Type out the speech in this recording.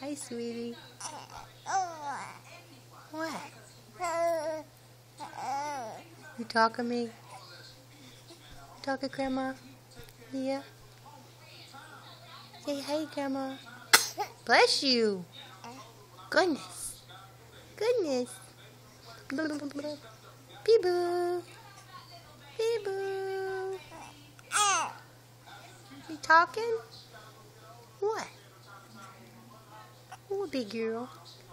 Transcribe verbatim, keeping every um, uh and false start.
Hi, sweetie. What? You talking to me? Talking, Grandma? Yeah? Say hey, Grandma. Bless you. Goodness. Goodness. Peeboo. Peeboo. You talking? What? Oh, big girl.